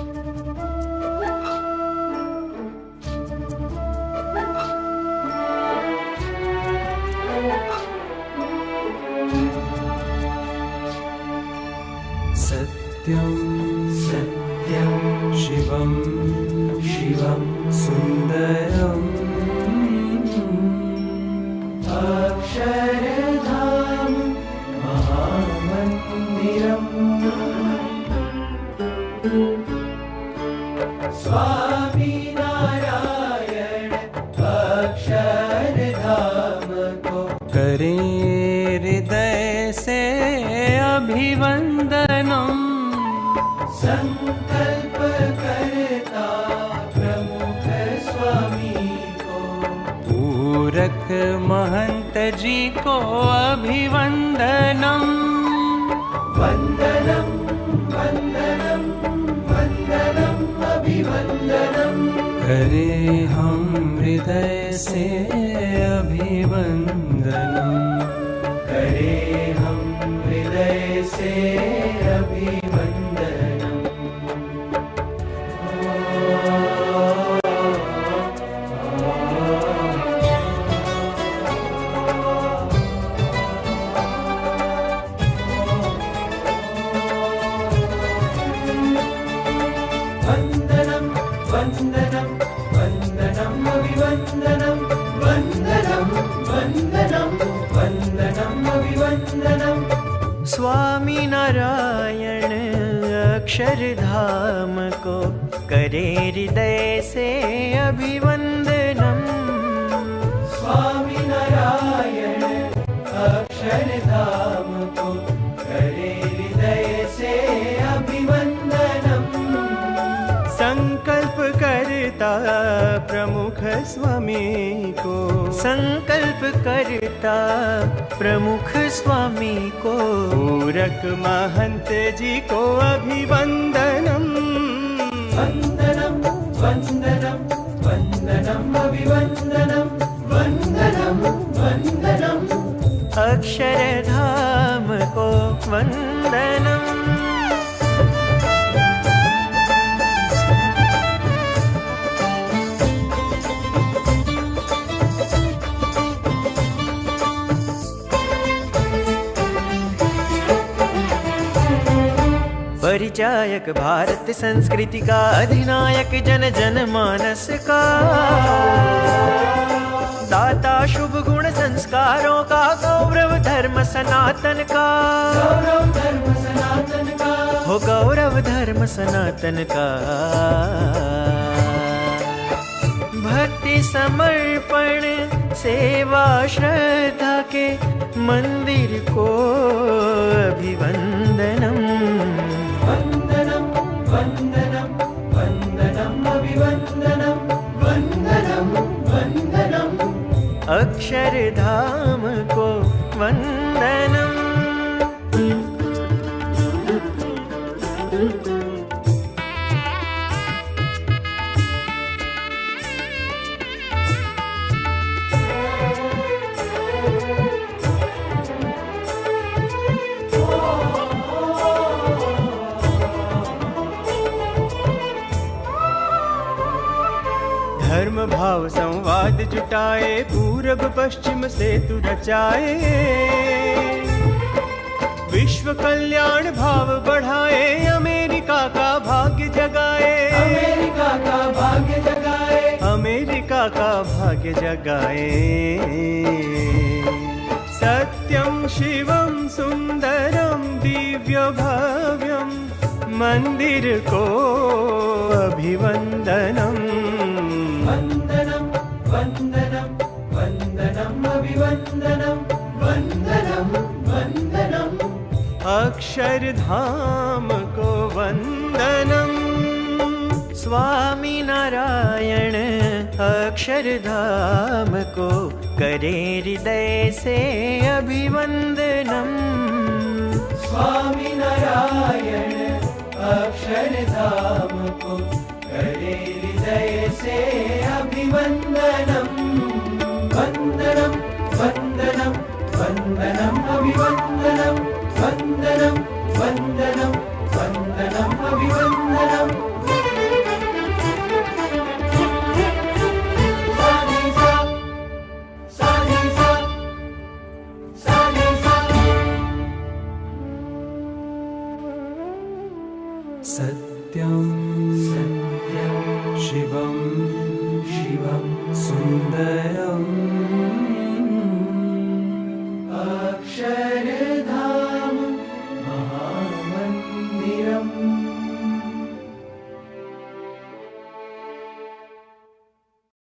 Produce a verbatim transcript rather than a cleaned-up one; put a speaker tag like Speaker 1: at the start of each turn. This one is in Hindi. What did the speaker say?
Speaker 1: सत्यं सत्यं शिवं शिवं सुन्दरम् अक्षरधाम महामन्दिरम् स्वामी नारायण अक्षरधाम को करें हृदय से अभिवंदनम। संकल्प करता प्रमुख स्वामी को पूरक महंत जी को अभिवंदनम। वंदनम वंदनम वंदनम अभिवंदनम करे हम हृदय से अभिवंदनम। करे हम हृदय से अभिवंदनम। वंदनम वंदनम वंदनम अभिवंदनम। वंदनम वंदनम वंदनम अभिवंदनम। स्वामी नारायण अक्षरधाम को करे हृदय से अभिवंदनम। स्वामी नारायण अक्षरधाम को करे हृदय से अभिवंदनम। संकल्प करता प्रमुख स्वामी को संकल्प करता प्रमुख स्वामी को पूरक महंत जी को अभिवंदनम। वंदनम वंदनम वंदनम अभिवंदनम। वंदनम वंदनम अक्षरधाम को वंदनम। परिचायक भारत संस्कृति का अधिनायक जन जन मानस का दाता शुभ गुण संस्कारों का गौरव धर्म सनातन का। गौरव धर्म सनातन का हो गौरव धर्म सनातन का। भक्ति समर्पण सेवा श्रद्धा के मंदिर को अभिवंदनम। वंदनम वंदनम वंदनम अभिवंदनम। वंदनम वंदनम अक्षरधाम को वंदनम। धर्म भाव संवाद जुटाए पूरब पश्चिम सेतु रचाए। विश्व कल्याण भाव बढ़ाए अमेरिका का भाग्य जगाए। अमेरिका का भाग्य जगाए अमेरिका का भाग्य जगाए। सत्यं शिवं सुंदरम दिव्य भव्यम मंदिर को अभिवंदनम। वंदनम वंदनम वंदनम अभिवंदनम। वंदनम वंदनम अक्षरधाम को वंदनम। स्वामी नारायण अक्षरधाम को करे हृदय से अभिवंदनम। स्वामी नारायण अक्षरधाम को करे हृदय से अभिवंदनम। वंदनम वंदनम वंदनम अभिवंदनम। वंदनम वंदनम वंदनम अभिवंदनम। सत्यं शिवं शिवं सुन्दरम्